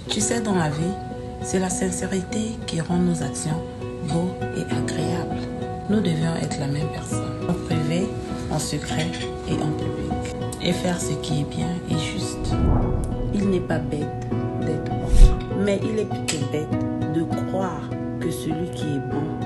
Tu sais, dans la vie, c'est la sincérité qui rend nos actions beaux et agréables. Nous devions être la même personne, en privé, en secret et en public. Et faire ce qui est bien et juste. Il n'est pas bête d'être bon, mais il est plutôt bête de croire que celui qui est bon